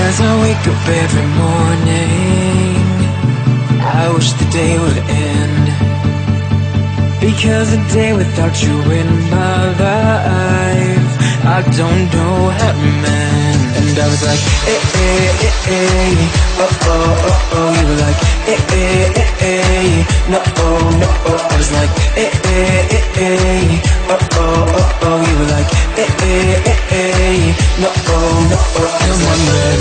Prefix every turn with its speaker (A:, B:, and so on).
A: As I wake up every morning, I wish the day would end, because a day without you in my life, I don't know how to mend. And I was like, eh, eh, eh, eh, oh, oh, oh, oh. You were like, eh, eh, eh, eh, no, oh, no, oh. I was like, eh, eh, eh, eh, oh, oh, oh, oh. You were like, eh, eh, eh, eh, no, oh, no, oh. I was like,